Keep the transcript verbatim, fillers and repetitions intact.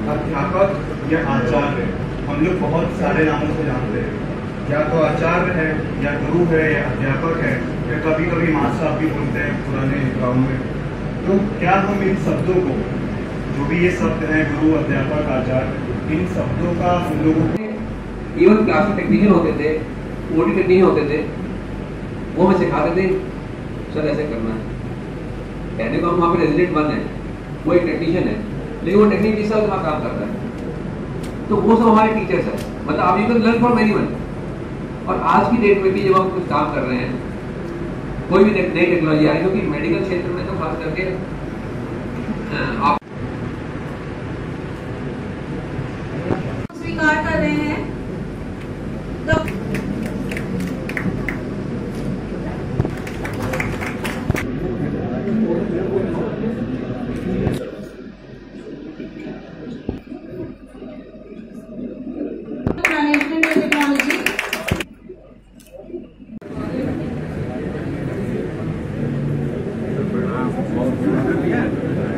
अध्यापक या आचार्य हम लोग बहुत सारे नामों से जानते हैं, या तो आचार्य है या गुरु है या अध्यापक है या कभी कभी माँ साहब भी बोलते हैं पुराने गाँव में। तो क्या हम इन शब्दों को, जो भी ये शब्द हैं गुरु अध्यापक आचार्य, इन शब्दों का हम लोगों को इवन क्लास में टेक्नीशियन होते थे, ओटी टेक्नीशियन होते थे, वो हमें सिखाते थे सर ऐसे करना है। कहने को हम वहाँ पे रेजिडेंट वन है, वो एक टेक्नीशियन है, लेकिन वो टेक्निक तीस साल वहाँ काम करता है। तो वो सब हमारे टीचर्स है, मतलब आप you can learn from anyone. और आज की डेट में भी जब हम कुछ काम कर रहे हैं, कोई भी नई टेक्नोलॉजी आ रही है, क्योंकि मेडिकल क्षेत्र में तो खास करके आप स्वीकार कर रहे हैं। टेक्नोलॉजी